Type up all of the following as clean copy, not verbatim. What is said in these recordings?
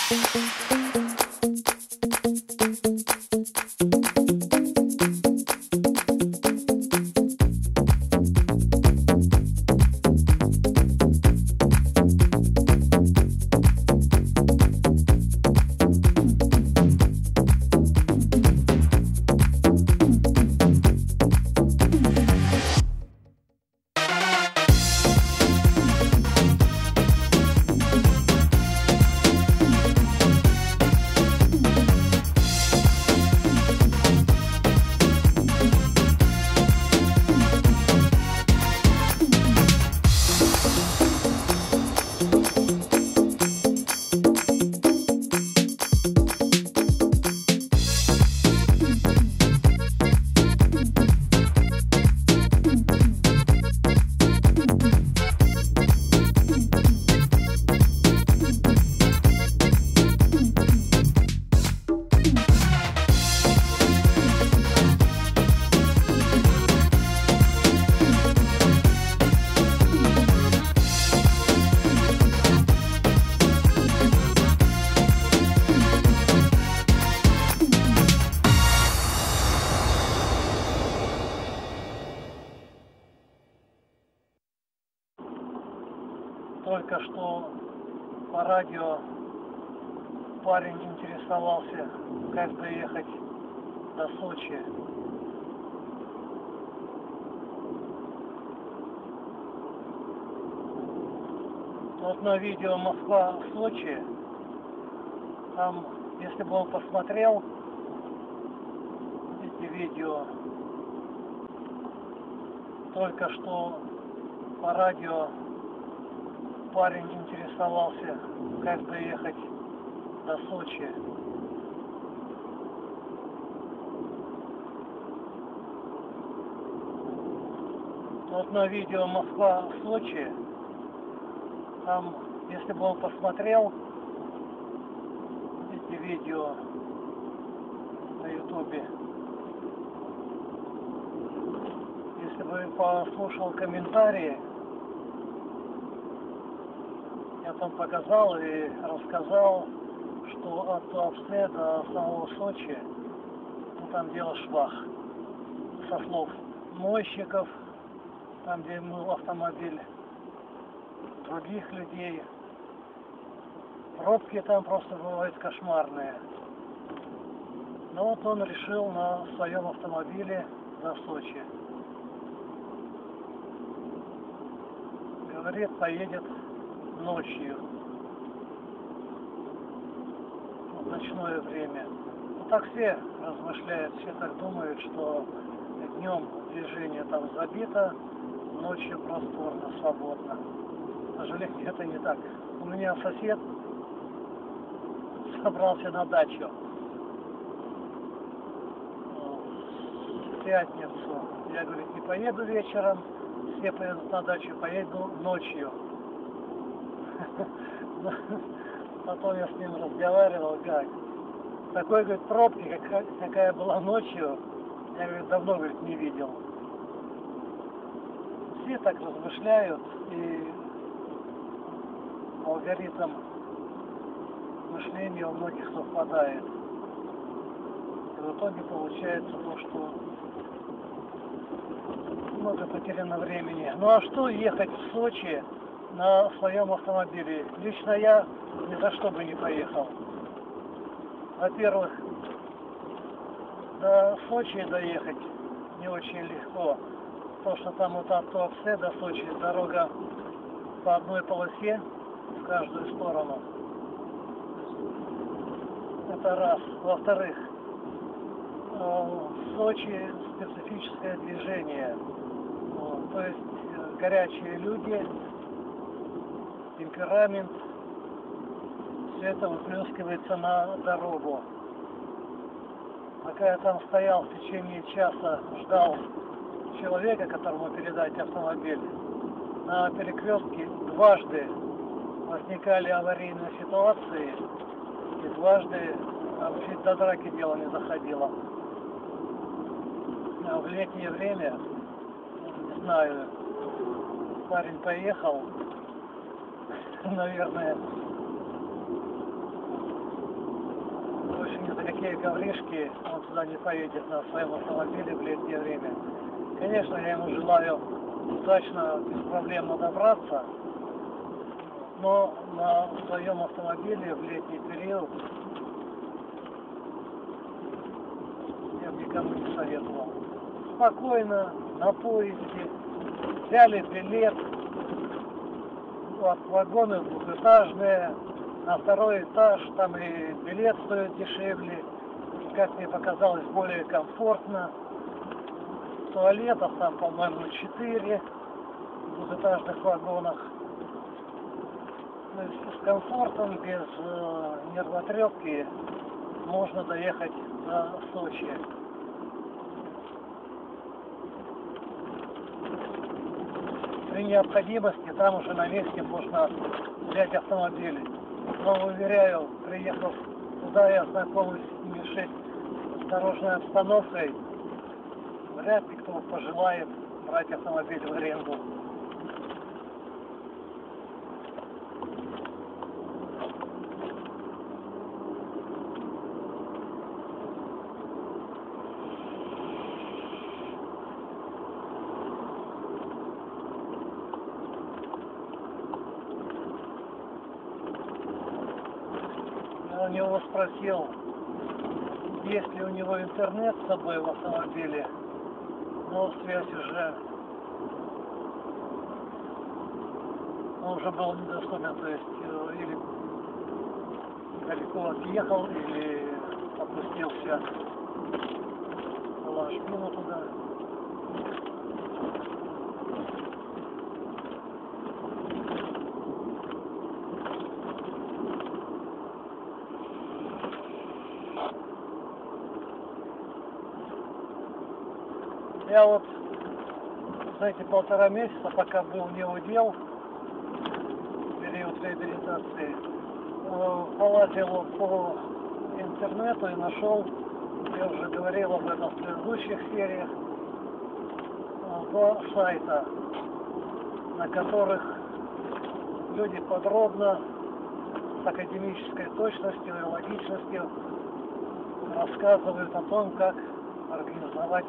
Только что по радио парень интересовался, как доехать до Сочи. Вот на видео Москва-Сочи, там, если бы он посмотрел эти видео, только что по радио парень интересовался, как доехать до Сочи. Вот на видео Москва-Сочи, там, если бы он посмотрел эти видео на ютубе, если бы послушал комментарии, я там показал и рассказал, что от Туапсе до самого Сочи, ну, там дело швах. Со слов мойщиков, там, где мыл автомобиль других людей. Пробки там просто бывают кошмарные. Но вот он решил на своем автомобиле до Сочи. Говорит, поедет ночью, в ночное время. Ну, так все размышляют, все так думают, что днем движение там забито, ночью просторно, свободно. К сожалению, это не так. У меня сосед собрался на дачу в пятницу. Я, говорит, не поеду вечером, все поедут на дачу, поеду ночью. Потом я с ним разговаривал, как такой, говорит, пробки, какая была ночью, я, говорит, давно, говорит, не видел. Все так размышляют, и алгоритм мышления у многих совпадает. И в итоге получается то, что много потеряно времени. Ну а что ехать в Сочи на своем автомобиле? Лично я ни за что бы не поехал. Во-первых, до Сочи доехать не очень легко. То, что там вот от Туапсе до Сочи дорога по одной полосе в каждую сторону. Это раз. Во-вторых, в Сочи специфическое движение. Вот, то есть горячие люди, темперамент, все это выплескивается на дорогу. Пока я там стоял в течение часа, ждал человека, которому передать автомобиль, на перекрестке дважды возникали аварийные ситуации, и дважды чуть до драки дело не заходило. А в летнее время, не знаю, парень поехал, наверное, больше ни за какие ковришки он туда не поедет на своем автомобиле в летнее время. Конечно, я ему желаю удачно, беспроблемно добраться, но на своем автомобиле в летний период я бы никому не советовал. Спокойно, на поезде, взяли билет, вагоны двухэтажные, на второй этаж, там и билет стоит дешевле, как мне показалось, более комфортно. Туалетов там, по-моему, 4 в двухэтажных вагонах. То есть с комфортом, без нервотрепки можно доехать до Сочи. При необходимости там уже на месте можно взять автомобиль. Но, уверяю, приехав туда и ознакомившись с дорожной обстановкой, вряд ли кто пожелает брать автомобиль в аренду. Я у него спросил, есть ли у него интернет с собой в автомобиле, но связь уже был недоступен, то есть или далеко отъехал, или опустился в ложбину туда. Я вот за эти 1,5 месяца, пока был не удел, период реабилитации, полазил по интернету и нашел, я уже говорил об этом в предыдущих сериях, 2 сайта, на которых люди подробно, с академической точностью и логичностью рассказывают о том, как организовать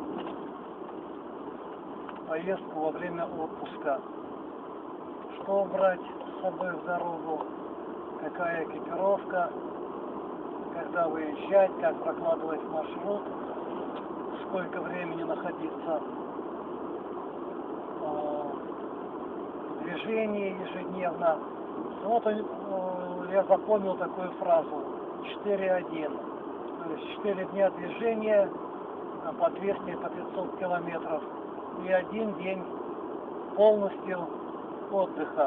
поездку во время отпуска, что брать с собой в дорогу, какая экипировка, когда выезжать, как прокладывать маршрут, сколько времени находиться в движении ежедневно. Вот я запомнил такую фразу 4.1, то есть 4 дня движения по 200 и по 500 километров. И 1 день полностью отдыха.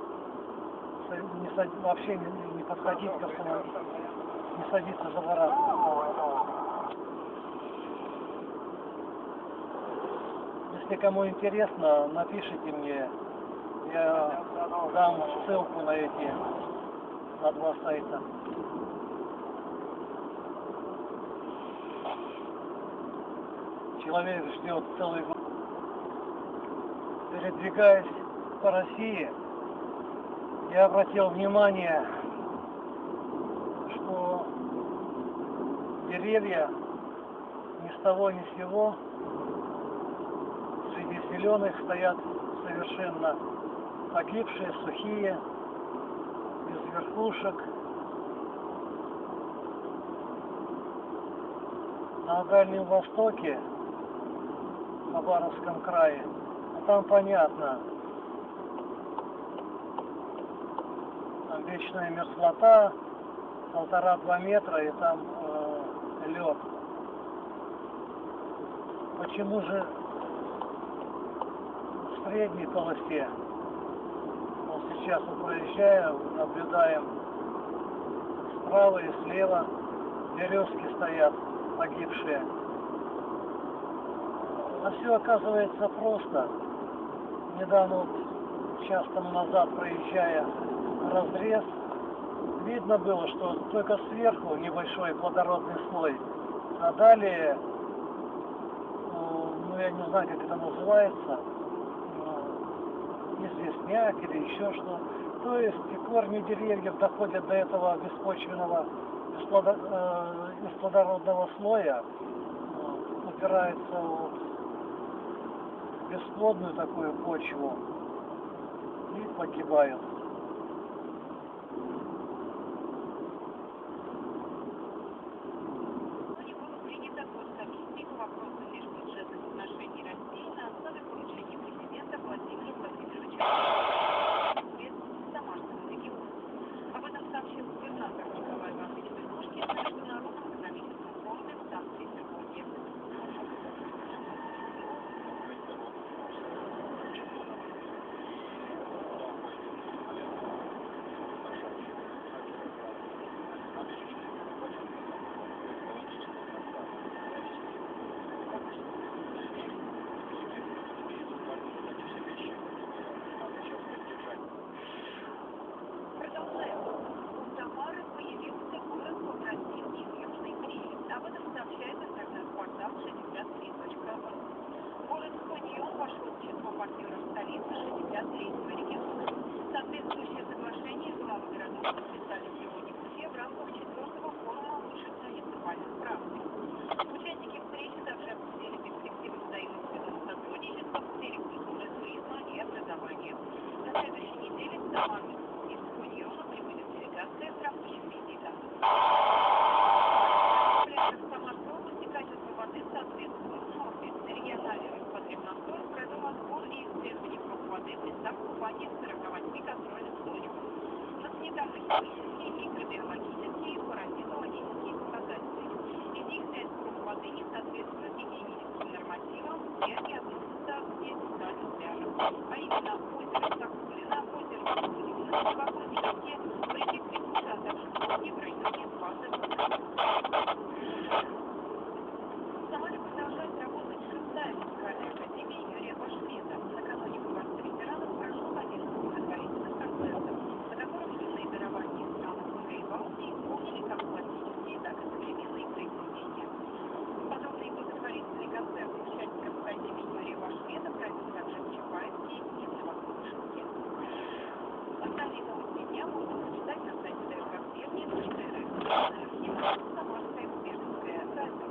Вообще не подходить к автомобилю, не садиться за ворот. Если кому интересно, напишите мне. Я дам ссылку на эти 2 сайта. Человек ждет целый год. Передвигаясь по России, я обратил внимание, что деревья ни с того ни с сего среди зеленых стоят совершенно погибшие, сухие, без верхушек. На Дальнем Востоке, в Хабаровском крае, там понятно, там вечная мерзлота, 1,5-2 метра, и там лед. Почему же в средней полосе, вот сейчас мы проезжаем, наблюдаем справа и слева, березки стоят погибшие. А все оказывается просто. Недавно, час тому назад, проезжая разрез, видно было, что только сверху небольшой плодородный слой, а далее, ну я не знаю, как это называется, известняк или еще что. То есть корни деревьев доходят до этого беспочвенного из плодородного слоя упирается в бесплодную такую почву и погибают. Соответствующее соглашение главы городов подписали сегодня в Уфе в рамках 4-го форума муниципальных прав. Участники встречи также обсудили перспективы взаимного сотрудничества в сфере культуры, туризма и образования. На следующей неделе в Самару из Куньона прибудет делегация с рабочим визитом. В Самарской области качество воды соответствует норме. Региональный Роспотребнадзор провел отбор и исследование проб воды в местах купания в 48 контрольных точках. На санитарно-химические, микробиологические и паразитологические показатели. Из них 5 проб воды не соответствуют гигиеническим нормативам, и они относятся к специальным пляжам. А именно озеро Сокулино, озеро Куньона, Новокуньске, реки Припута, а также Волги в районе Спаса. В Самаре продолжает работать 6-я музыкальная академия Юрия Башмета. Накануне в Дворце ветеранов прошел один из благотворительных концертов, на котором юные дарования стран Африки и Балтии исполнили как классические, так и современные произведения. Подобные благотворительные концерты участников академии Юрия Башмета провел также Чапаевский и Новокуньске. Остальные новости дня можно прочитать на сайте дркпевни.рф. Самарская губернская радио.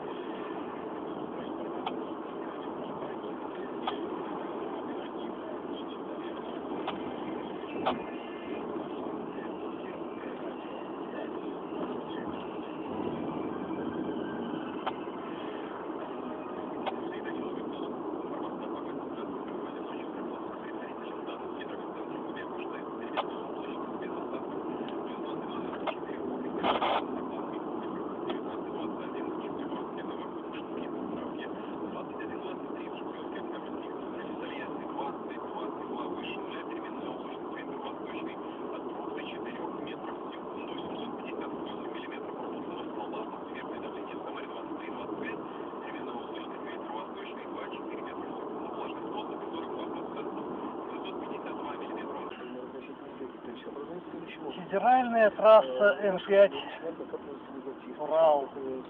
Федеральная трасса М5 Урал.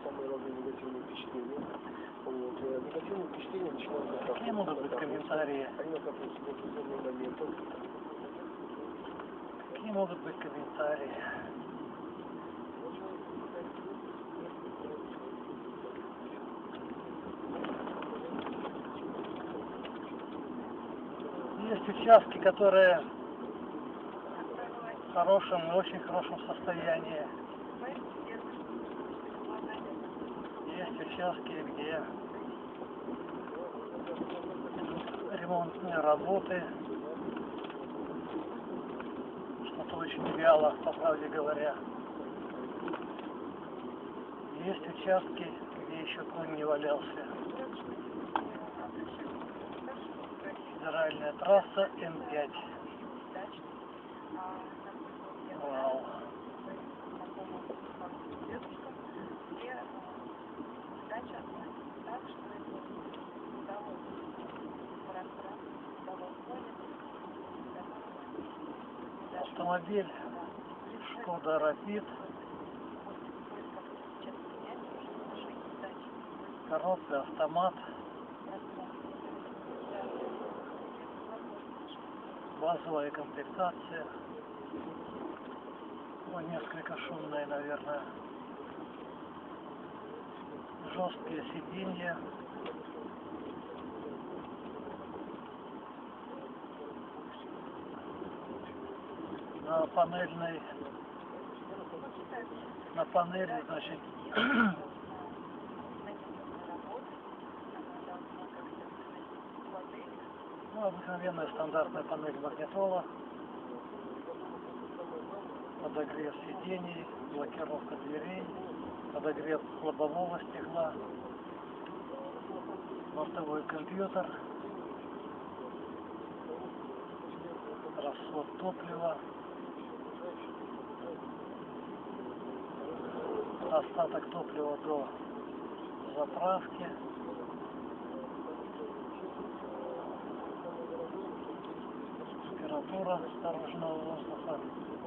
Какие могут быть комментарии? Какие могут быть комментарии? Есть участки, которые в хорошем и очень хорошем состоянии. Есть участки, где ремонтные работы, что-то очень вяло, по правде говоря. Есть участки, где еще конь не валялся. Федеральная трасса М5. Вау. Автомобиль Шкода Рапид. Коробка автомат. Базовая комплектация. такой несколько шумный, наверное. Жесткие сиденья. На панели, значит, ну, обыкновенная стандартная панель магнитола, подогрев сидений, блокировка дверей, подогрев лобового стекла, бортовой компьютер, расход топлива, остаток топлива до заправки, температура дорожного воздуха.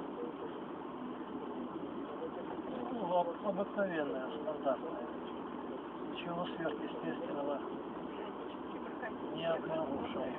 Ну, обыкновенная, стандартная. Ничего сверхъестественного не обнаружил.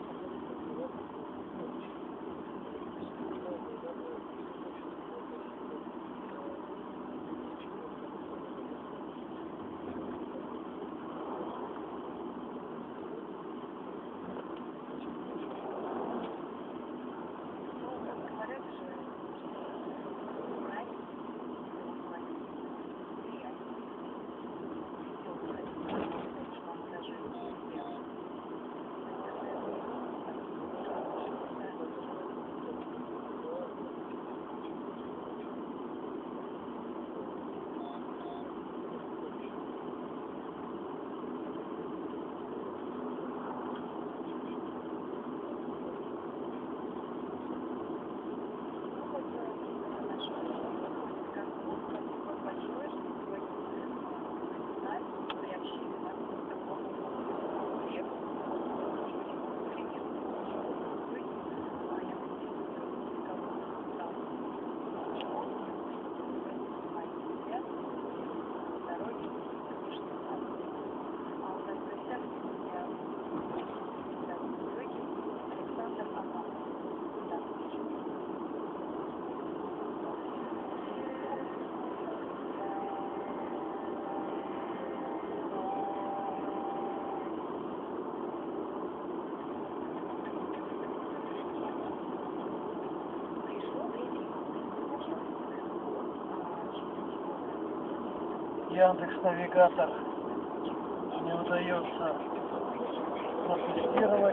Яндекс.Навигатор не удается протестировать.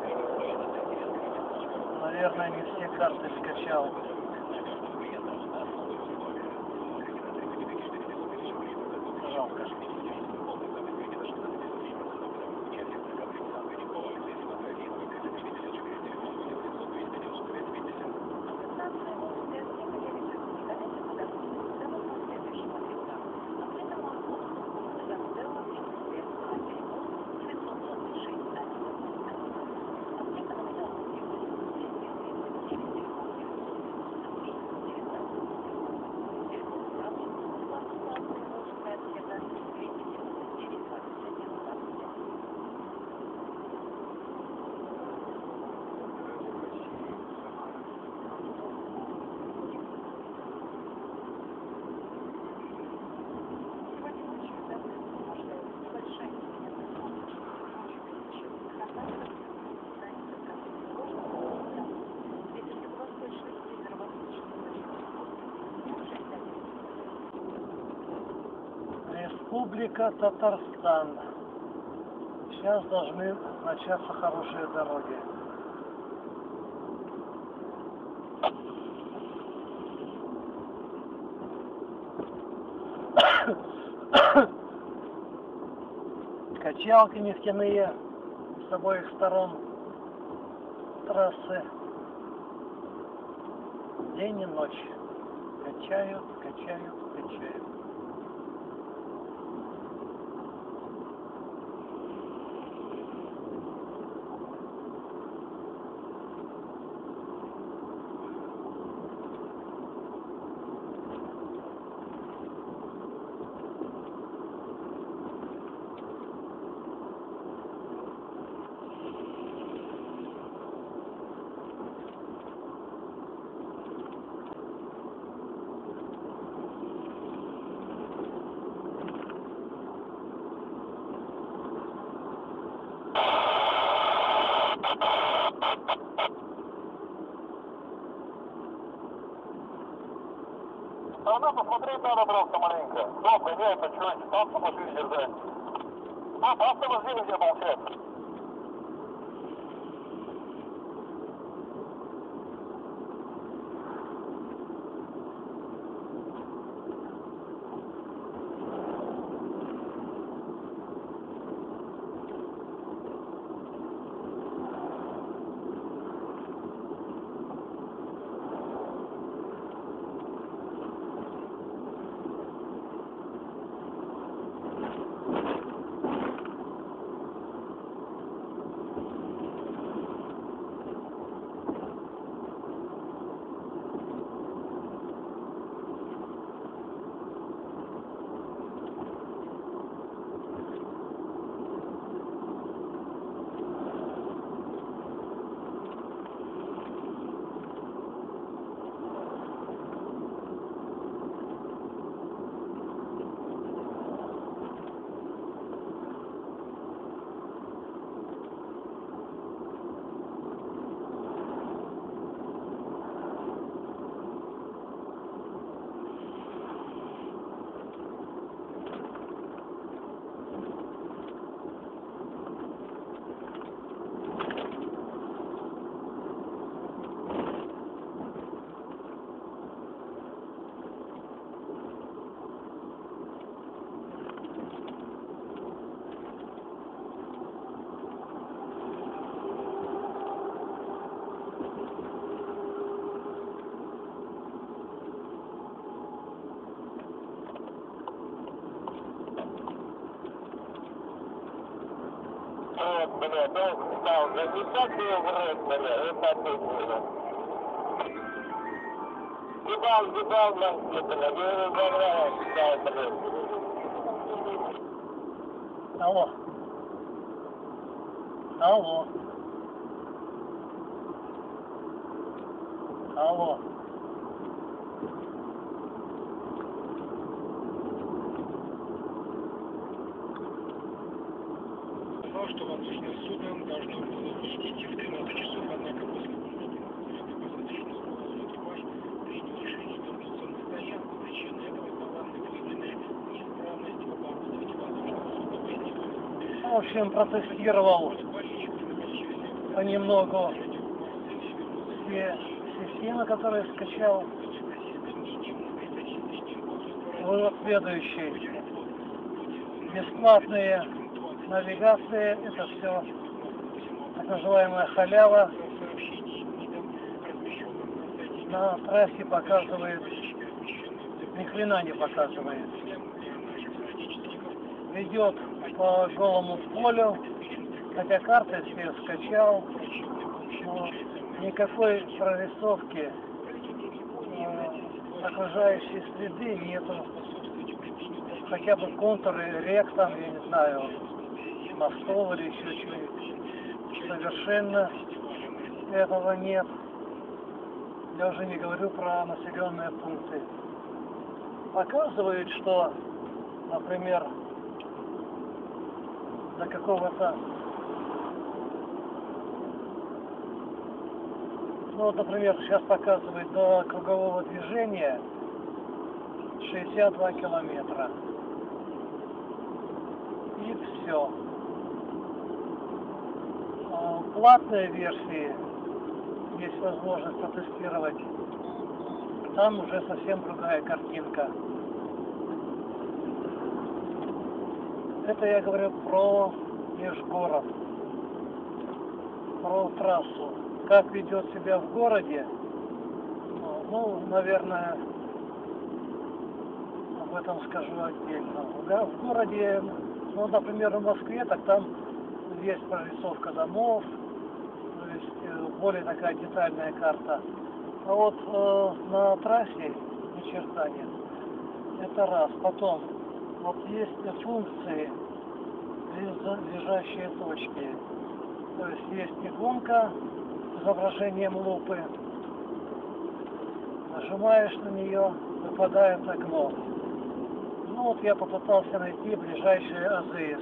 Наверное, не все карты скачал. Жалко. Республика Татарстан. Сейчас должны начаться хорошие дороги. Качалки нефтяные с обоих сторон трассы. День и ночь. Качают, качают, качают. А она посмотреть надо просто маленько. Дом гоняется чуть, там машину держать. А, по автомобилю где получается? Бля, да, не так ее врать, бля, это опять было. Гибал, нахуй, бля, я его забрал, бля. Алло. Алло. Алло. Сказал, что воздушное судно должно было выйти в 13 часов, однако после посадочного экипаж принял решение вернуться на стоянку. Причиной этого стала выявленная неисправность в оборудовании воздушного судна. В общем, протестировал понемногу все системы, которые скачал. Вывод следующий. Бесплатные навигации, это все так называемая халява. На трассе показывает, ни хрена не показывает. Ведет по голому полю, хотя карты все скачал, но никакой прорисовки окружающей среды нету. Хотя бы контуры рек там, я не знаю, мостов или еще чего-нибудь. Совершенно этого нет. Я уже не говорю про населенные пункты. Показывают, что, например, до какого-то, ну вот, например, сейчас показывает до кругового движения 62 километра. И все. В платной версии есть возможность протестировать. Там уже совсем другая картинка. Это я говорю про межгород, про трассу. Как ведет себя в городе, ну, наверное, об этом скажу отдельно. В городе, ну, например, в Москве, так там есть прорисовка домов, то есть более такая детальная карта. А вот на трассе ни черта нет. Это раз. Потом, вот есть функции, лежащие точки. То есть есть иконка с изображением лупы. Нажимаешь на нее, выпадает окно. Ну вот я попытался найти ближайшие АЗС.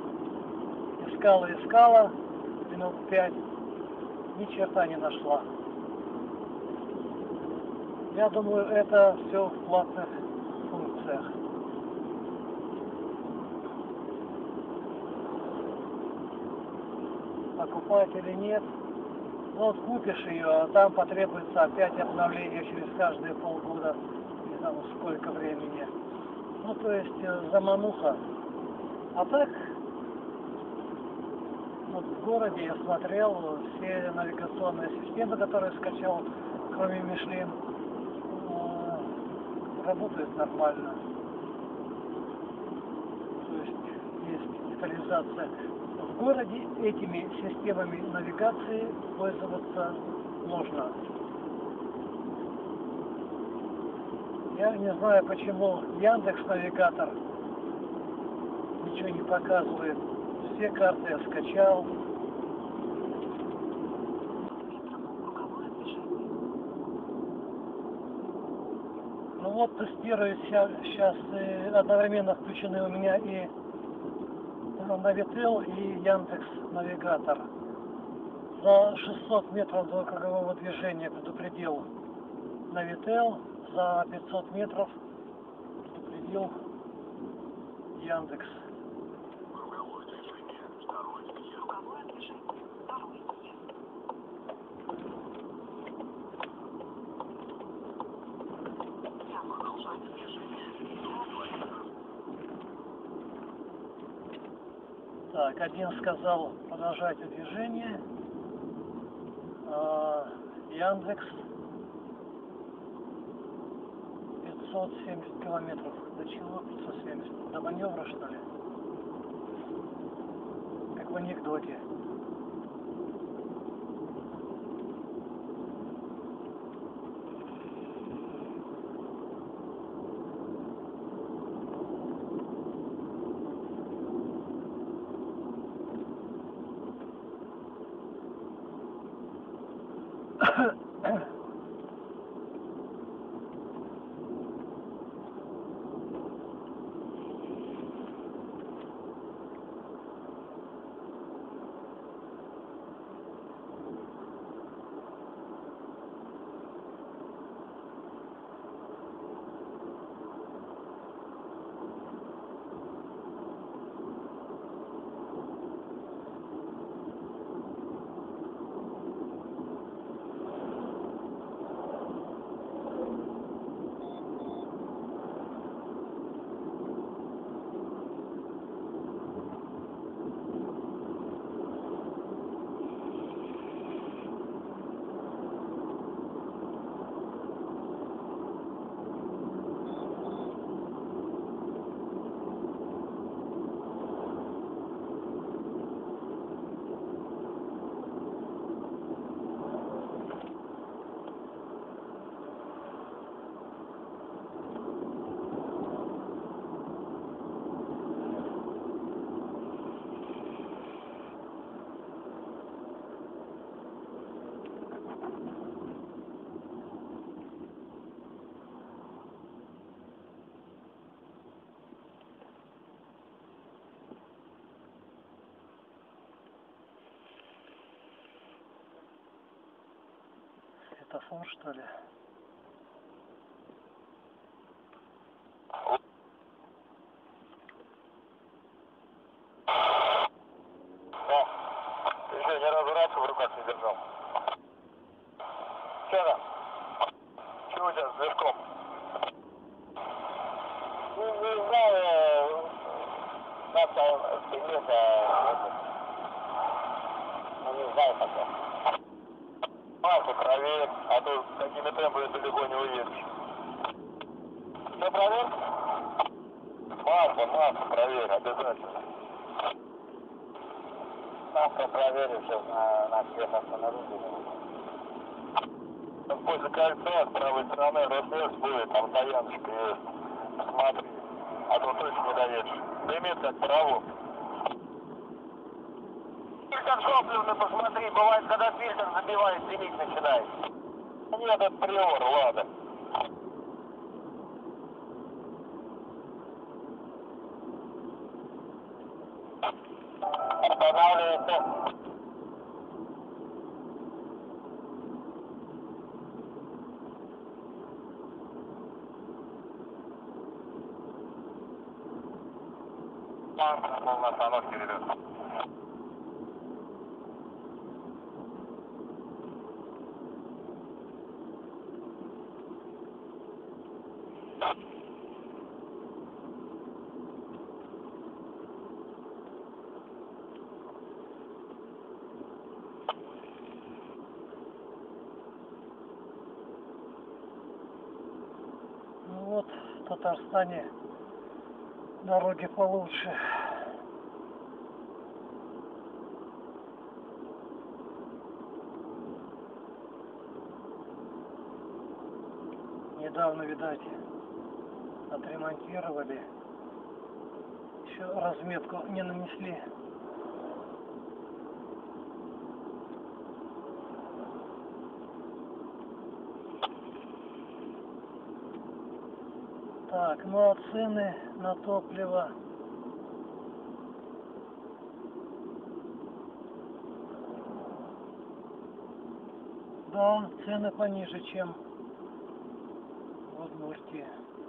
Искала минут 5, ни черта не нашла. Я думаю, это все в платных функциях. Покупать или нет. Ну вот купишь ее, а там потребуется опять обновление через каждые полгода. Не знаю, сколько времени. Ну то есть замануха. А так, вот в городе я смотрел все навигационные системы, которые скачал, кроме Мишлен, работают нормально. То есть есть детализация. В городе этими системами навигации пользоваться можно. Я не знаю, почему Яндекс.Навигатор ничего не показывает. Все карты я скачал. Ну вот тестирую сейчас одновременно включены у меня и Navitel и Яндекс.Навигатор. За 600 метров до кругового движения предупредил Navitel, за 500 метров предупредил Яндекс. Так, один сказал, продолжайте движение. Яндекс 570 километров. До чего 570? До маневра, что ли? Как в анекдоте. Светофор, что ли? Еще ни разу раньше в руках не держал. Че там? Чего у тебя с движком? Не знаю, как-то где-то, не знаю пока. Масло проверь, а то такими темпами далеко не уедешь. Все проверь? Масло проверь, обязательно. Масло проверю сейчас на свет автонаружения. После кольца с правой стороны Роснефть будет, там стояночка есть. Смотри, а то точно не доедешь. Примет как паровоз. Фильтр топливный посмотри, бывает, когда фильтр забивает, дымить начинает. Нет, это приор, ладно. Останавливается. Танк был на остановке, ребят. Ну вот, в Татарстане дороги получше. Недавно, видать, отремонтировали. Еще разметку не нанесли. Так, ну а цены на топливо? Да, цены пониже, чем в Удмуртии.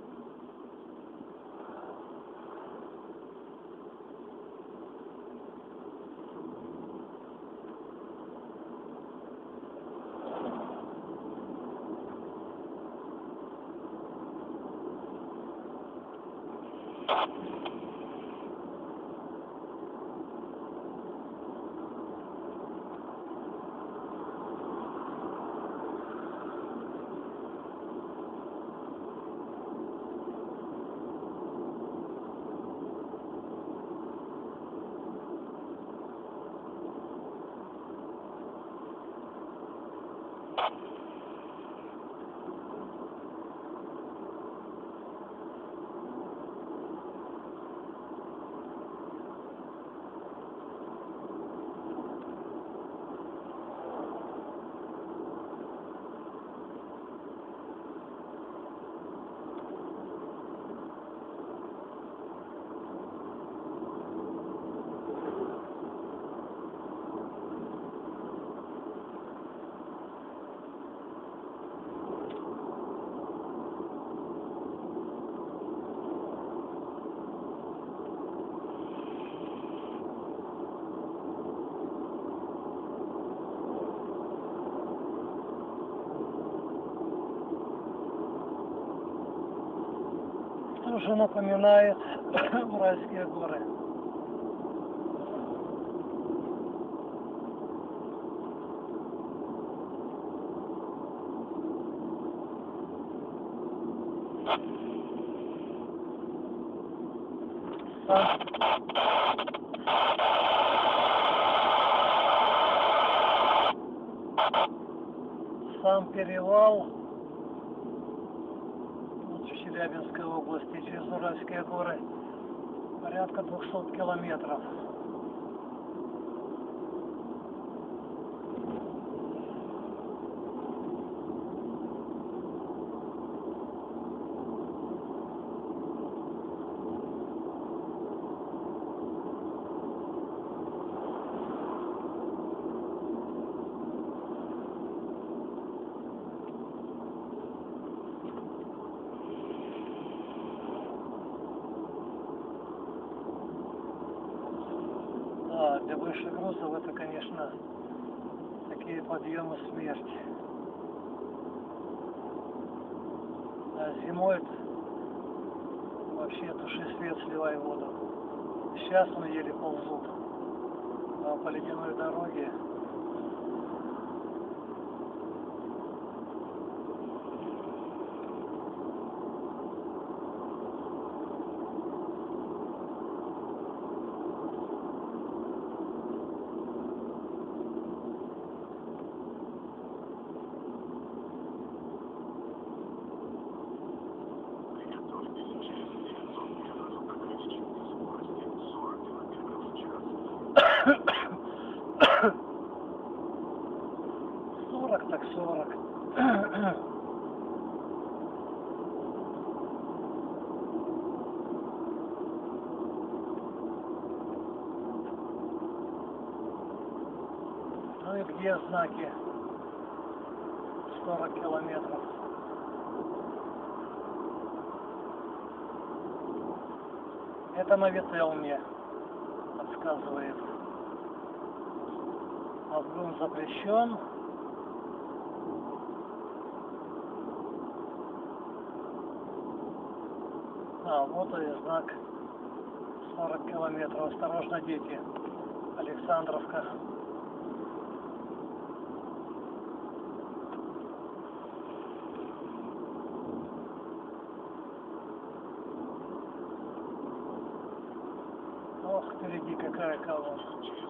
Тоже напоминает Уральские горы. Сам перевал в Челябинской области через Уральские горы порядка 200 километров. Да, для больших грузов это, конечно, такие подъемы смерть. А зимой вообще туши свет, сливай воду. Сейчас мы еле ползут, а по ледяной дороге так 40. Ну и где знаки 40 километров? Это на Ветелме. показывает. Обгон запрещен. Вот и знак 40 километров. Осторожно, дети. Александровка. Ох, впереди какая колонна.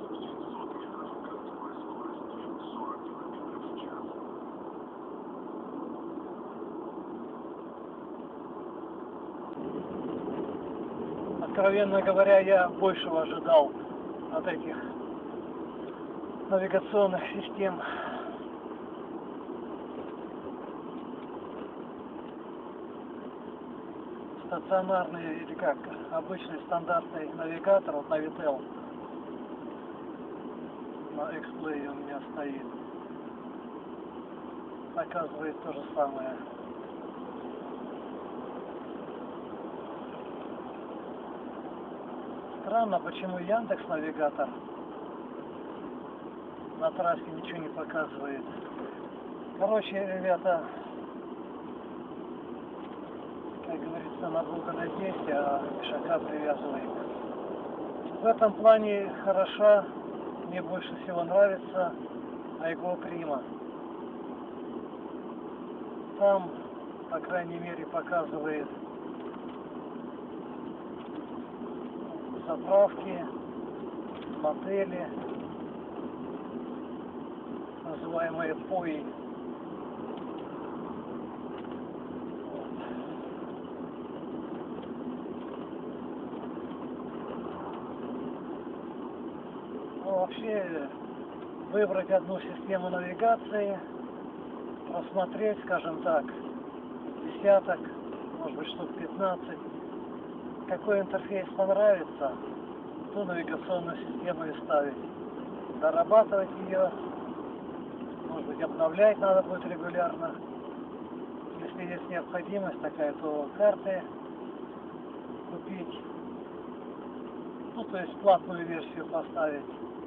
Откровенно говоря, я большего ожидал от этих навигационных систем. Стационарный или как обычный стандартный навигатор, вот Navitel на X-Play у меня стоит, показывает то же самое. Странно, почему Яндекс.Навигатор на трассе ничего не показывает. Короче, ребята, как говорится, на Бога надейся, а шага привязывай. В этом плане хороша, мне больше всего нравится Айго Прима. Там, по крайней мере, показывает заправки, мотели, называемые ПОИ. Вообще выбрать одну систему навигации, просмотреть, скажем так, десяток, может быть штук 15. Какой интерфейс понравится, ту навигационную систему и ставить. Дорабатывать ее, может быть обновлять надо будет регулярно. Если есть необходимость такая, то карты купить. Ну, то есть платную версию поставить.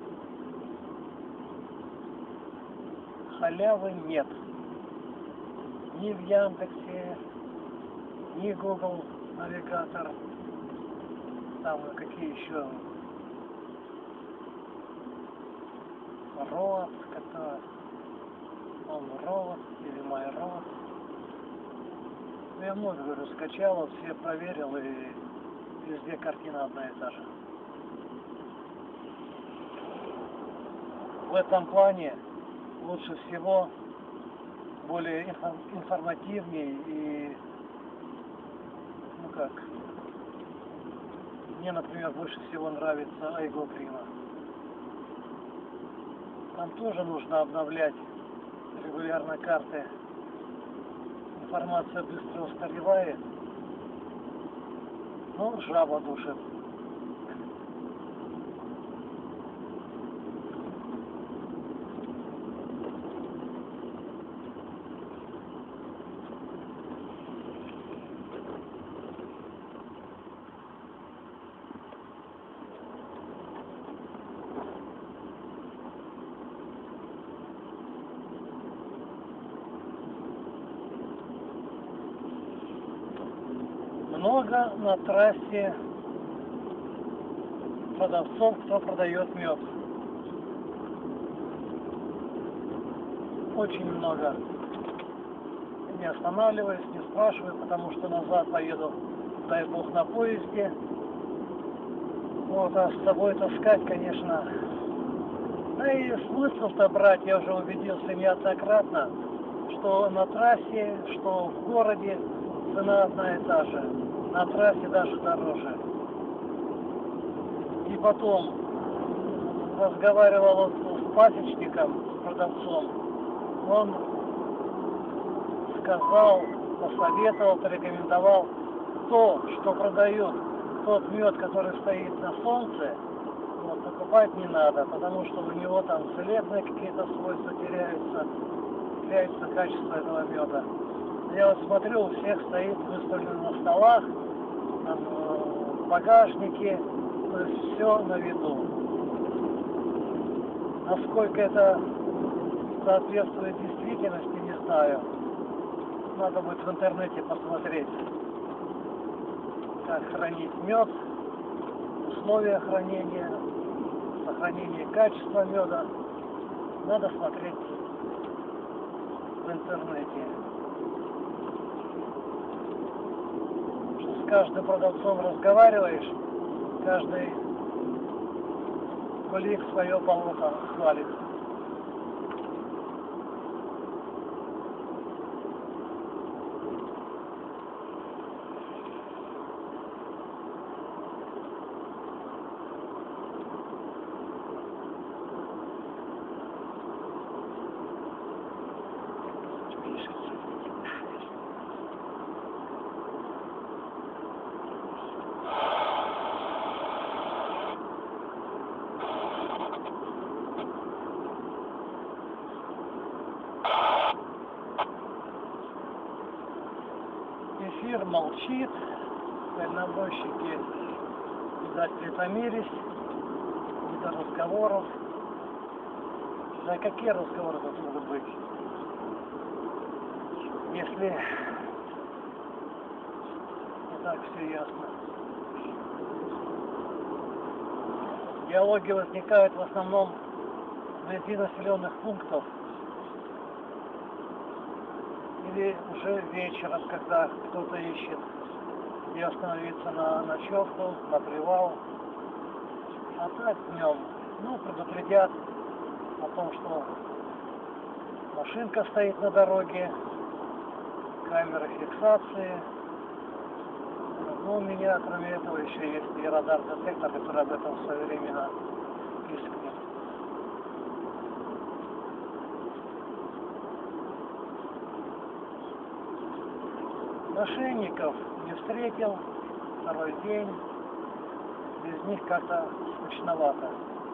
Халявы нет. Ни в Яндексе, ни Google навигатор. Там какие еще Road, как-то он Road или My Road. Я много, говорю, скачал, все проверил, и везде картина одна и та же. В этом плане лучше всего, более информативнее и, ну как, мне, например, больше всего нравится Айго Прима. Там тоже нужно обновлять регулярно карты. Информация быстро устаревает, но жаба душит. Много на трассе продавцов, кто продает мед. Очень много. Не останавливаюсь, не спрашиваю, потому что назад поеду, дай бог, на поезде. Вот, а с собой таскать, конечно. Да и смысл-то брать, я уже убедился неоднократно, что на трассе, что в городе цена одна и та же. На трассе даже дороже. И потом разговаривал с пасечником, с продавцом. Он сказал, посоветовал, порекомендовал то, что продают, тот мед, который стоит на солнце, вот, покупать не надо, потому что у него там целебные какие-то свойства теряется качество этого меда. Я вот смотрю, у всех стоит выставлено на столах, там, в багажнике, то есть все на виду. Насколько это соответствует действительности, не знаю. Надо будет в интернете посмотреть, как хранить мед, условия хранения, сохранение качества меда. Надо смотреть в интернете. С каждым продавцом разговариваешь, каждый кулик свое болото хвалит. Эфир молчит, дальнобойщики, видать, притомились, не до разговоров. Да какие разговоры тут могут быть, если и так все ясно. Диалоги возникают в основном вблизи населенных пунктов или уже вечером, когда кто-то ищет, где остановиться на ночевку, на привал. А так днем, предупредят о том, что машинка стоит на дороге, камеры фиксации. У меня, кроме этого, еще есть и радар-детектор, который об этом своевременно пискнет. Мошенников не встретил, второй день, без них как-то скучновато.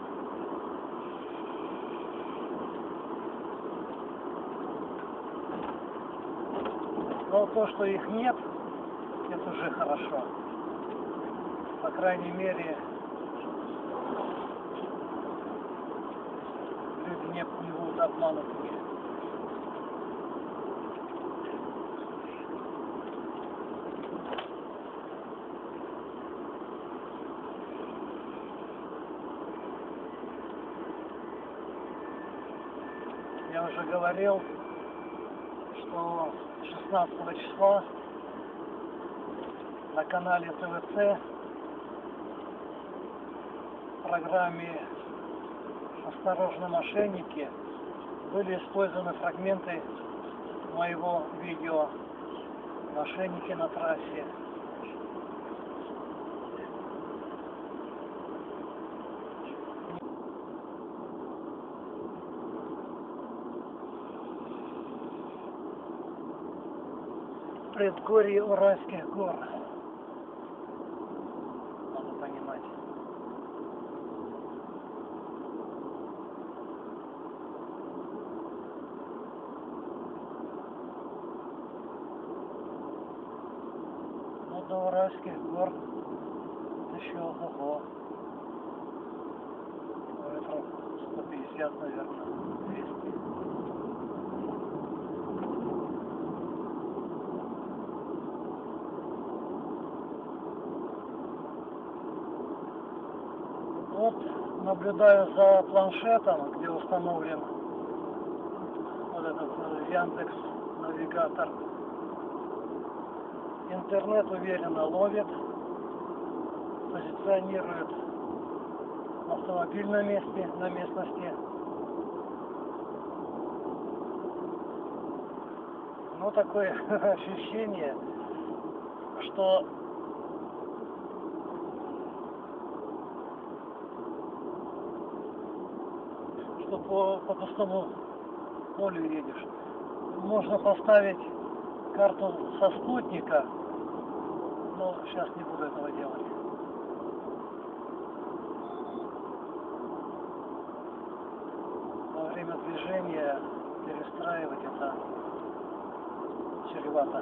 Но то, что их нет, это уже хорошо. По крайней мере, люди не будут обманутыми. Я уже говорил, что 16 числа на канале ТВЦ в программе «Осторожно, мошенники» были использованы фрагменты моего видео «Мошенники на трассе». Предгорье Уральских гор. Надо понимать. До Уральских гор еще ого. Метров 150, наверное, 200. Вот наблюдаю за планшетом, где установлен вот этот Яндекс навигатор. Интернет уверенно ловит, позиционирует автомобиль на местности. Но такое ощущение, что по пустому полю едешь. Можно поставить карту со спутника, но сейчас не буду этого делать. Во время движения перестраивать это чревато.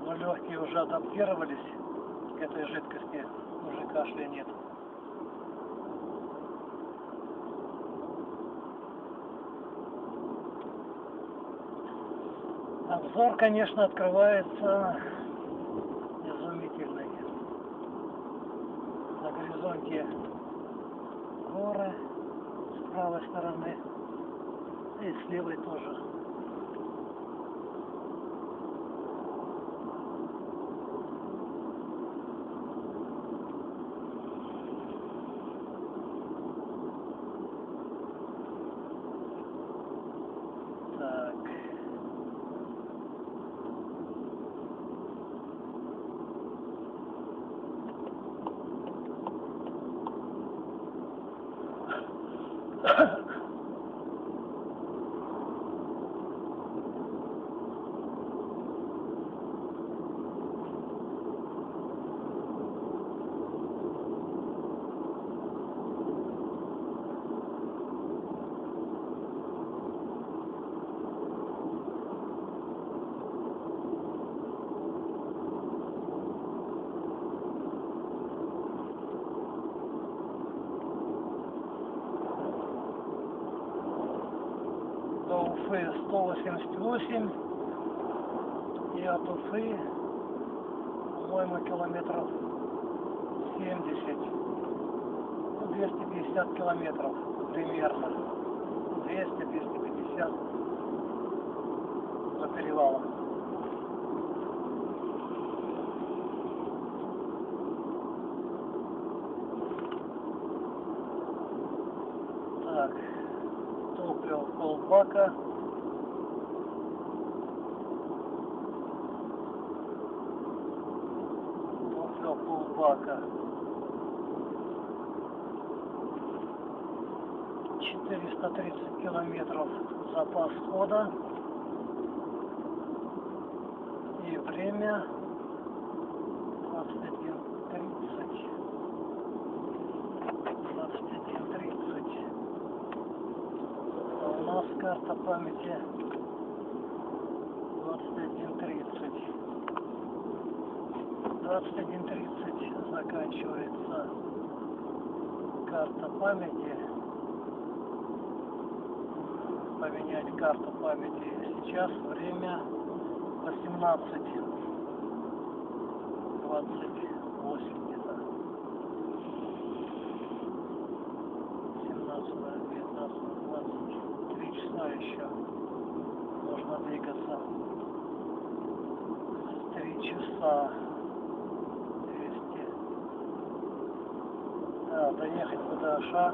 Но легкие уже адаптировались к этой жидкости, уже кашля нет. Обзор, конечно, открывается изумительный. На горизонте горы с правой стороны и с левой тоже. Так. До Уфы 188 и от Уфы, по-моему, километров 70, ну, 250 километров примерно, 200-250 за перевалом. Так, топливо полбака. Топливо полбака. 430 километров запас хода. И время 21:30. 21:30. А у нас карта памяти 21:30. 21:30 заканчивается карта памяти. Поменять карту памяти. Сейчас время 18:28 где-то. 17, 19, 20, 3 часа еще. Можно двигаться. 3 часа. 200. Да, доехать до Даша.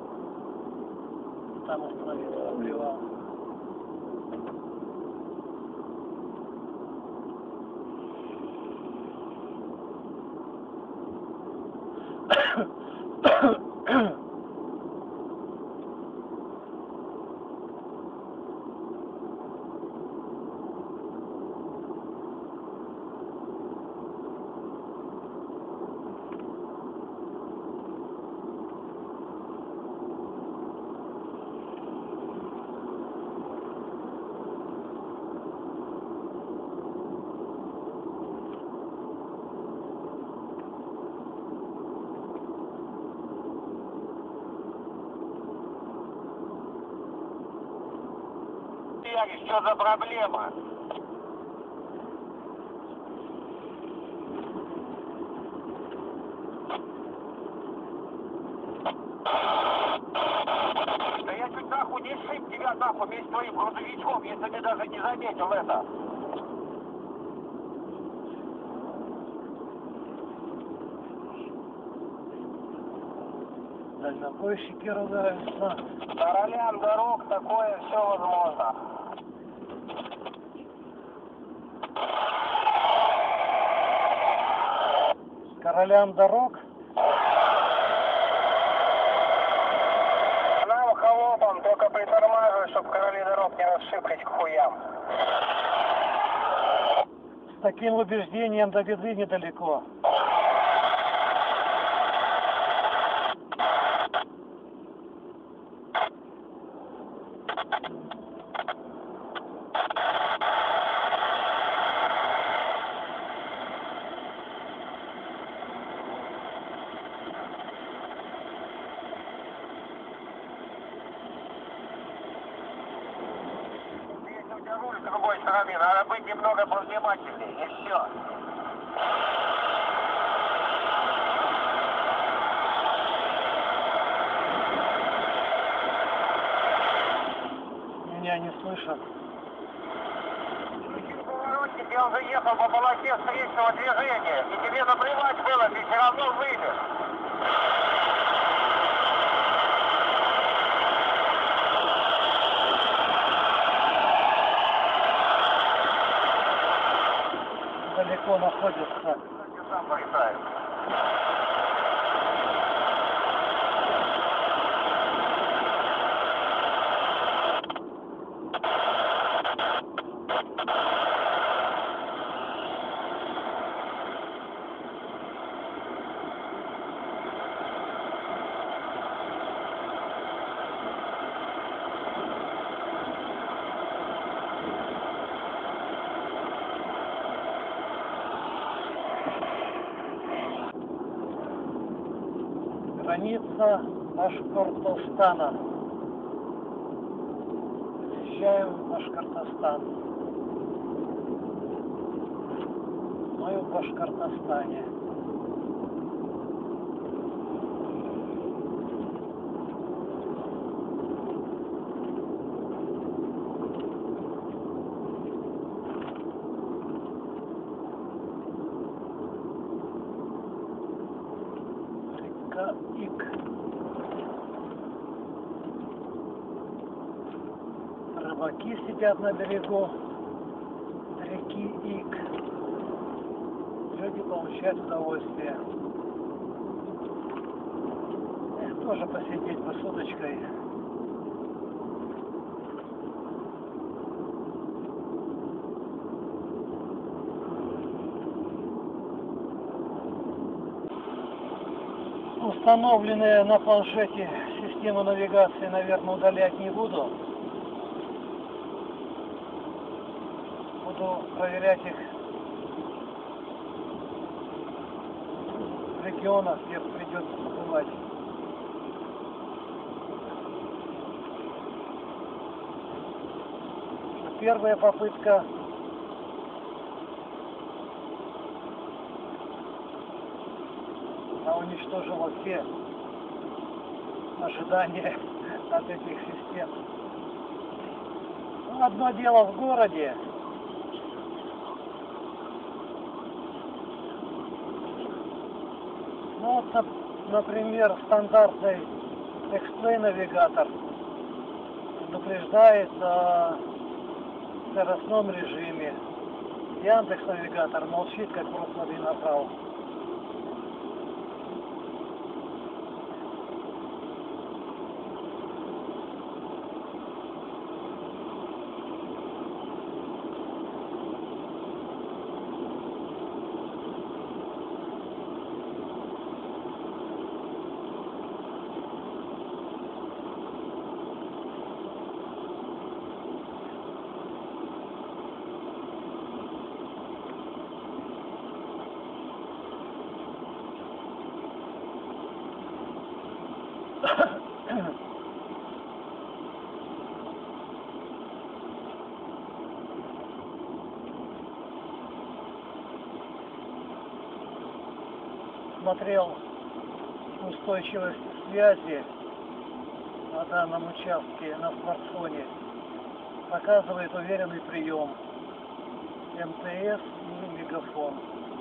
Там остановиться на привал. Что за проблема? Да я чуть нахуй не шип тебя нахуй вместе с твоим грузовичком, если ты даже не заметил это. Дальнобойщики ругаются. По ролям дорог такое все возможно. Королям дорог. Нам холопам только притормаживай, чтобы короли дорог не расшиблись к хуям. С таким убеждением до беды недалеко. руль с другой стороны, надо быть немного повнимательнее, и все. Меня не слышат. В поворотнике он же ехал по полосе встречного движения, и тебе наплевать было, ты все равно выйдешь. Далеко находится. Сам полетает. Граница Башкортостана. Въезжаем в Башкортостан. Мы в Башкортостане. Река Ик. Рыбаки сидят на берегу реки Ик. Люди получают удовольствие. Их тоже посидеть бы с удочкой. Установленные на планшете систему навигации, наверное, удалять не буду. Буду проверять их в регионах, где придется побывать. Первая попытка она уничтожила все ожидания от этих систем. Ну, одно дело в городе, ну вот, например, стандартный X-Play навигатор предупреждает о скоростном режиме. Яндекс навигатор молчит, как просто виноград. Смотрел устойчивость связи на данном участке на смартфоне. Показывает уверенный прием МТС и Мегафон.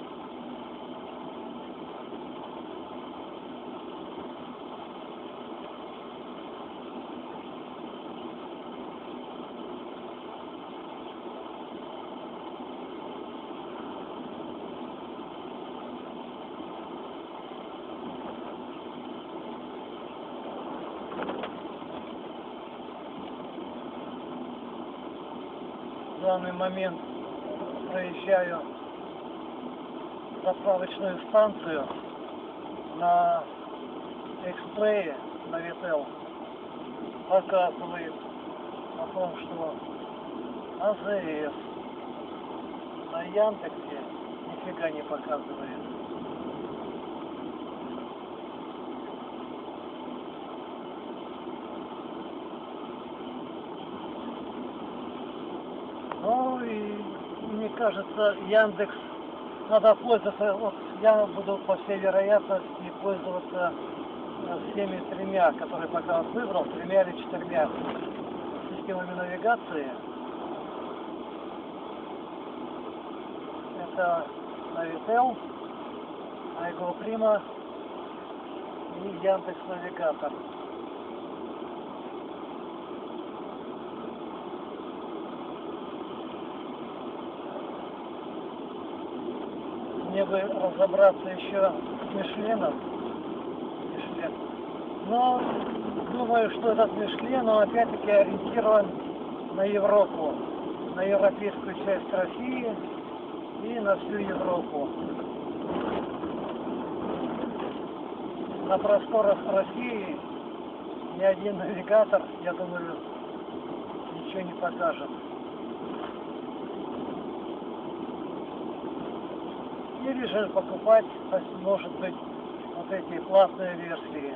В данный момент проезжаю заправочную станцию на X-Play, на Vitel. Показывает о том, что АЗС. На Яндексе нифига не показывает. Ну и мне кажется, Яндекс надо пользоваться, вот я буду по всей вероятности пользоваться всеми тремя, которые пока вот выбрал, тремя или четырьмя системами навигации. Это Navitel, Айго Прима и Яндекс Навигатор. Мне бы разобраться еще с Мишленом. Но думаю, что этот Мишлен, он опять-таки ориентирован на Европу, на европейскую часть России и на всю Европу. На просторах России ни один навигатор, я думаю, ничего не покажет. Или же покупать, может быть, вот эти платные версии.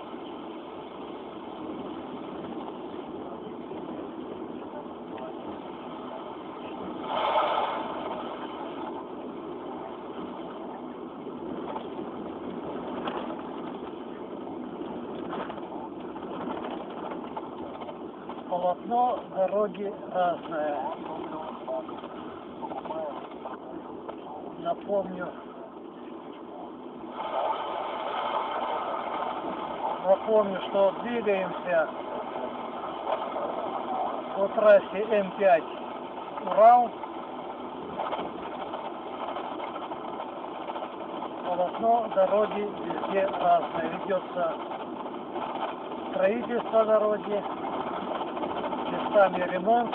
Полотно дороги разное. Напомню, что двигаемся по трассе М5 Урал. Полотно дороги везде разное. Ведется строительство дороги, местами ремонт.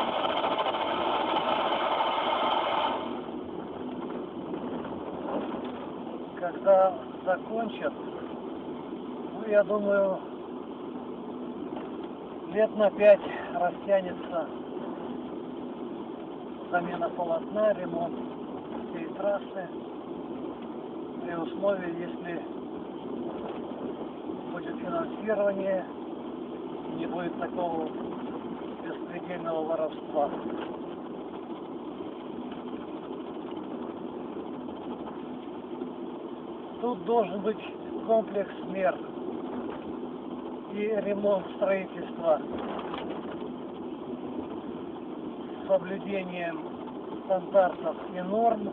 Когда закончат, ну, я думаю, лет на 5 растянется замена полотна, ремонт всей трассы, при условии, если будет финансирование, не будет такого беспредельного воровства. Тут должен быть комплекс мер и ремонт строительства с соблюдением стандартов и норм.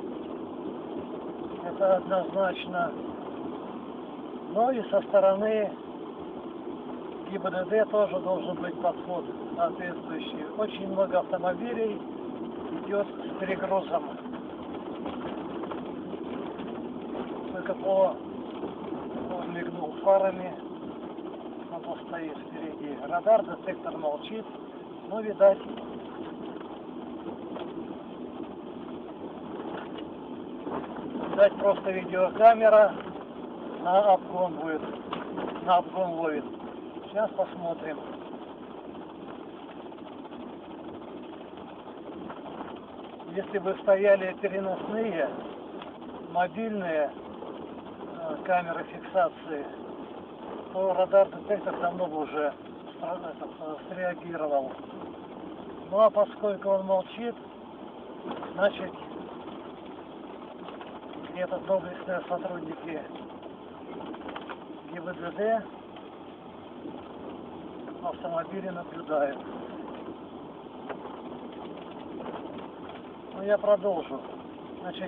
Это однозначно. Но и со стороны ГИБДД тоже должен быть подход соответствующий. Очень много автомобилей идет с перегрузом. Только он мигнул фарами, он стоит впереди. Радар, детектор молчит, но, видать, просто видеокамера на обгон ловит. Сейчас посмотрим. Если бы стояли переносные, мобильные камеры фиксации, то радар-детектор давно бы уже среагировал. Ну а поскольку он молчит, значит, где-то доблестные сотрудники ГИБДД автомобили наблюдают. Ну, я продолжу. Значит,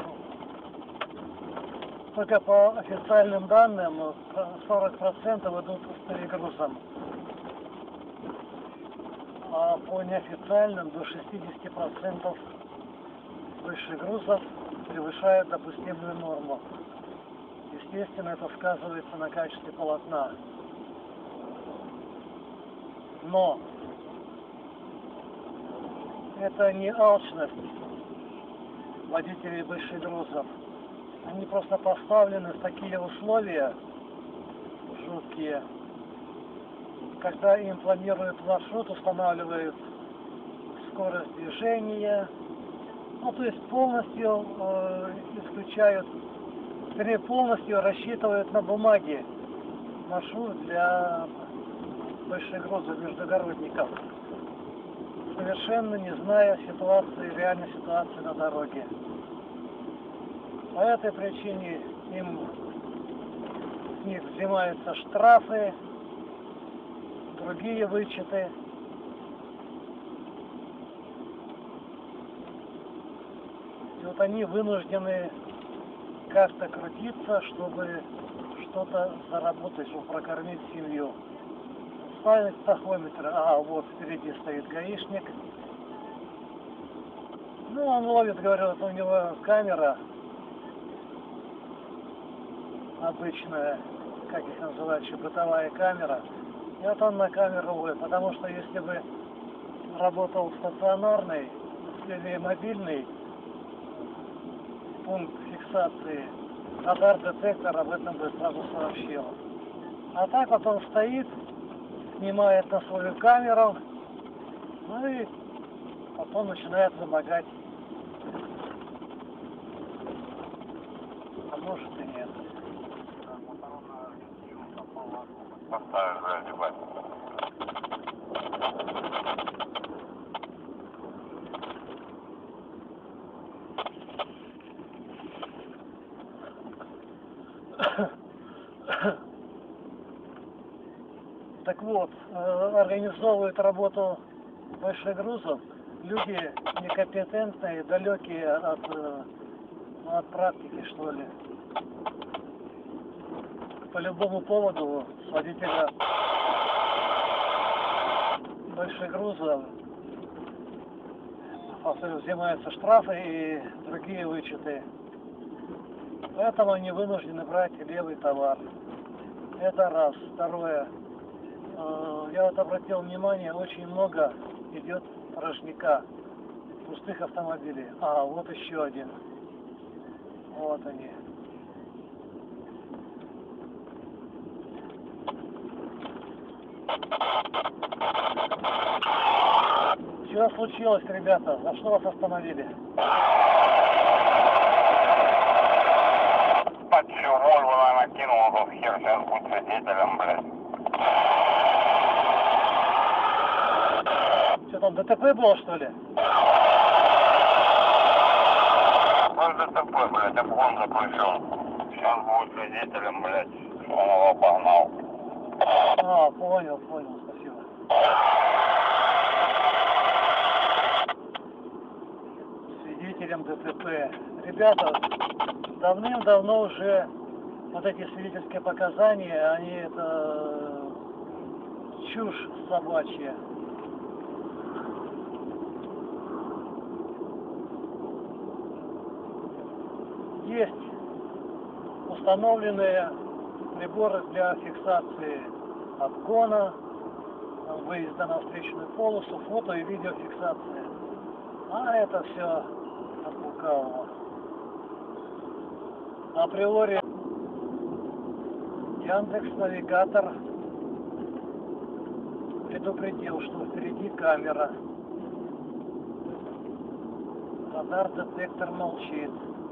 только по официальным данным 40% идут с перегрузом, а по неофициальным до 60% высших грузов превышают допустимую норму. Естественно, это сказывается на качестве полотна. Но это не алчность водителей больших грузов. Они просто поставлены в такие условия жуткие, когда им планируют маршрут, устанавливают скорость движения, ну то есть полностью исключают, вернее полностью рассчитывают на бумаге маршрут для больших грузов междугородников. совершенно не зная ситуации, реальной ситуации на дороге. По этой причине с них взимаются штрафы, другие вычеты. И вот они вынуждены как-то крутиться, чтобы что-то заработать, чтобы прокормить семью. Ставить тахометр, вот впереди стоит гаишник. Ну, он ловит, говорю, вот у него камера обычная, как их называют, еще бытовая камера. И вот он на камеру ловит, потому что если бы работал стационарный или мобильный пункт фиксации, радар-детектор об этом бы сразу сообщил. А так вот он стоит, снимает на свою камеру, ну и потом начинает вымогать. А может и нет. Поставишь, да, ебать. Так вот, организовывают работу больших грузов люди некомпетентные, далекие от практики, что ли. По любому поводу с водителя больших грузов взимаются штрафы и другие вычеты. Поэтому они вынуждены брать левый товар. Это раз. Второе. Я вот обратил внимание, очень много идет порожняка, пустых автомобилей. Вот еще один. Вот они. Что случилось, ребята? За что вас остановили? Почему Вольво накинул тут хер, сейчас будет свидетелем, блядь. Что там, ДТП было, что ли? Он ДТП, блядь, обгон запрещен. Сейчас будет свидетелем, блядь, что он его обогнал. Понял, спасибо. Свидетелем ДТП. Ребята, давным-давно уже вот эти свидетельские показания, они это чушь собачья. Есть установленные приборы для фиксации обгона, выезда на встречную полосу, фото и видеофиксация. А это все от лукавого. Априори Яндекс.Навигатор предупредил, что впереди камера. Радар-детектор молчит.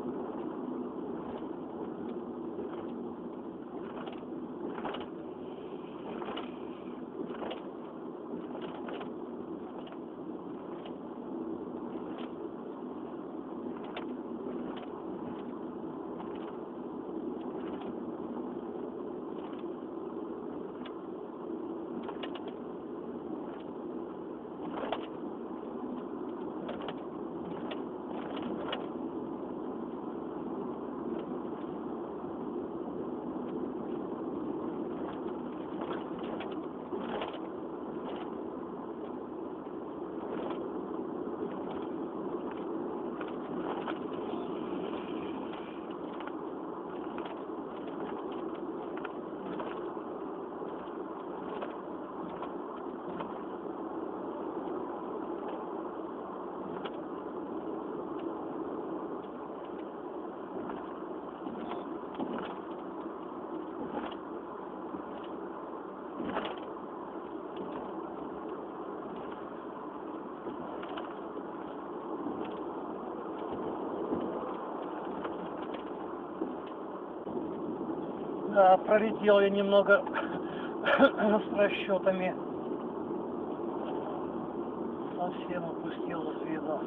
Да, пролетел я немного с расчетами. совсем упустил из виду,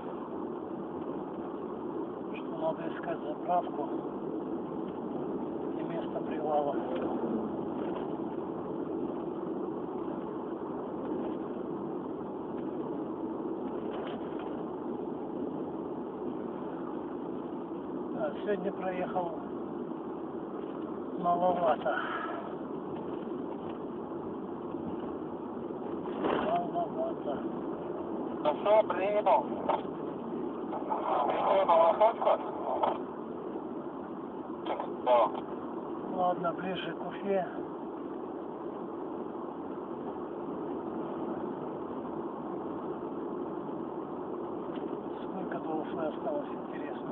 что надо искать заправку и место привала. А сегодня проехал маловато. Ну все, принял. Принял лосочку? Да. Ладно, ближе к Уфе. Сколько до Уфы осталось, интересно?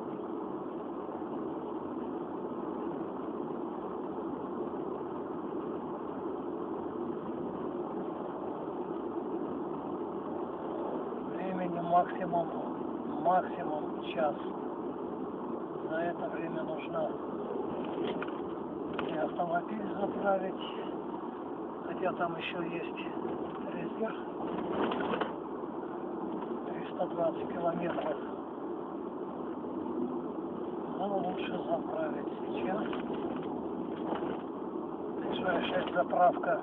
Времени максимум час. За это время нужно и автомобиль заправить, хотя там еще есть резерв 320 километров, но лучше заправить сейчас. Ближайшая заправка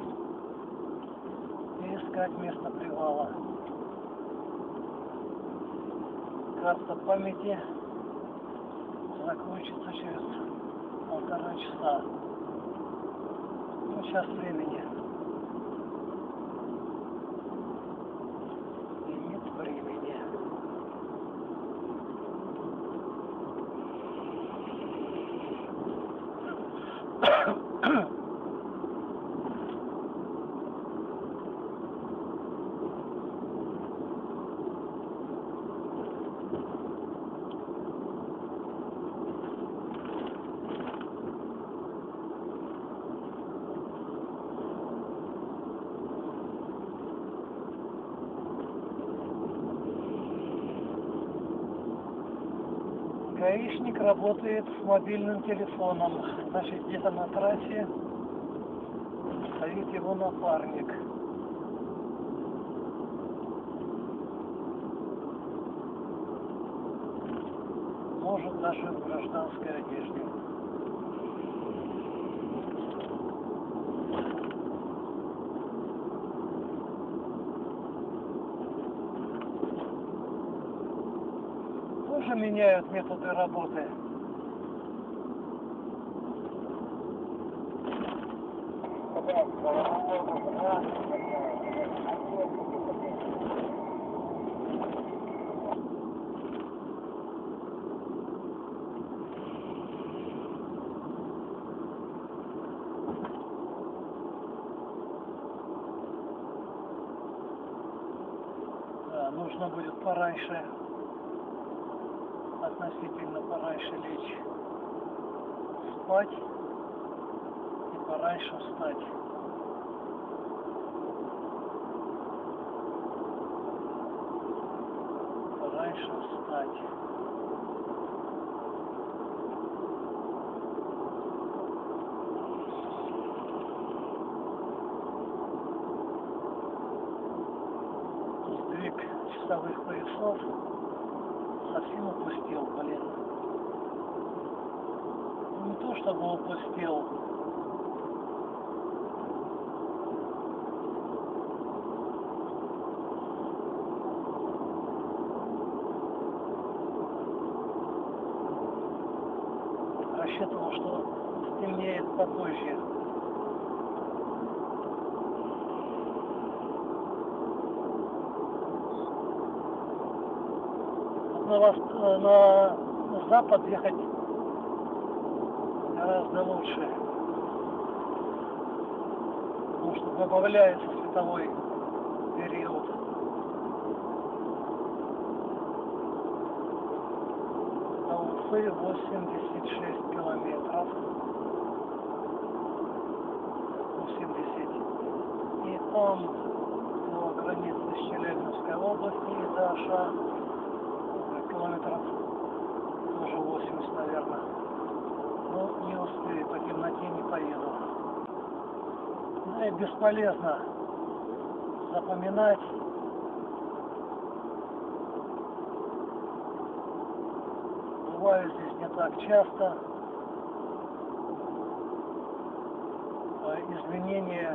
и искать место привала. Карта памяти закончится через 1,5 часа. Ну, сейчас времени. Лимит времени. Гаишник работает с мобильным телефоном, значит, где-то на трассе стоит его напарник. Может, даже в гражданской одежде. Тоже меняют методы работы. Да, нужно будет пораньше, относительно пораньше лечь спать и пораньше встать. Пораньше встать. Сдвиг часовых поясов совсем упустил, блин. Не то чтобы упустил. Рассчитывал, что стемнеет попозже. На запад ехать гораздо лучше, потому что добавляется световой период. До Уфы 86 километров. 80. И там до границы с Челябинской области и до Аша километров тоже 80, наверное. Но не успею, по темноте не поеду. Да и бесполезно запоминать Бываю здесь не так часто. Изменения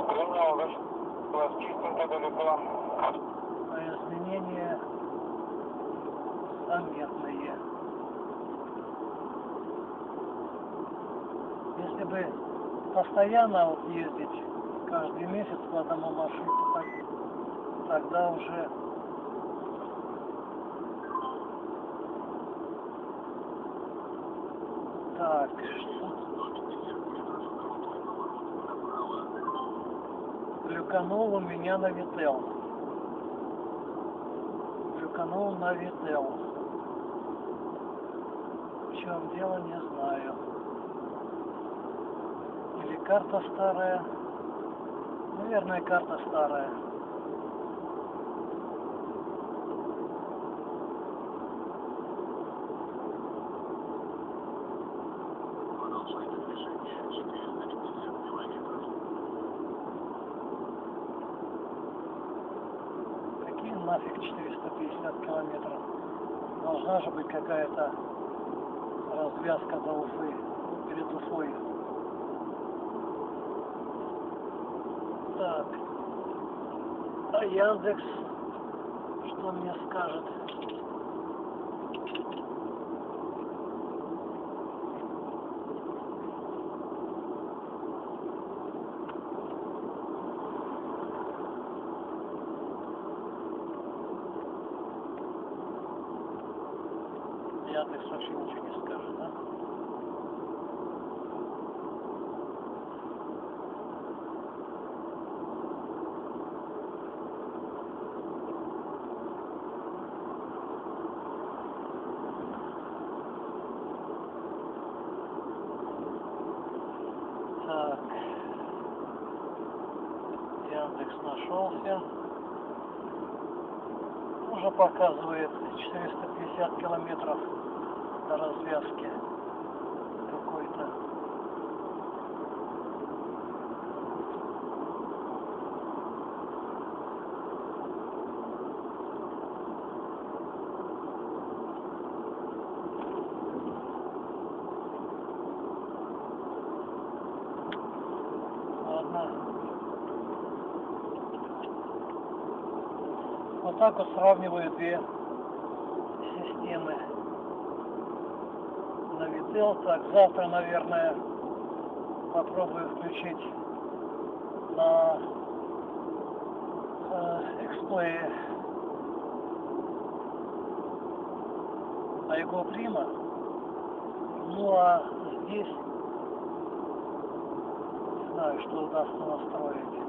заметные. Если бы постоянно вот ездить каждый месяц по одному маршруту, тогда уже так, глюканул у меня на Вител. Глюканул на Вител. В чем дело, не знаю. Или карта старая. Наверное, карта старая. Какие нафиг 450 километров? Должна же быть какая-то развязка до Уфы, перед Уфой. Так, а Яндекс что мне скажет? Яндекс вообще ничего не скажет, да? Так, Яндекс нашелся. Уже показывает 450 километров до развязки какой-то. Ладно. Вот так вот сравниваю две системы. На Вител. Так, завтра, наверное, попробую включить на X-Play Айго Прима. Ну а здесь не знаю, что удастся настроить.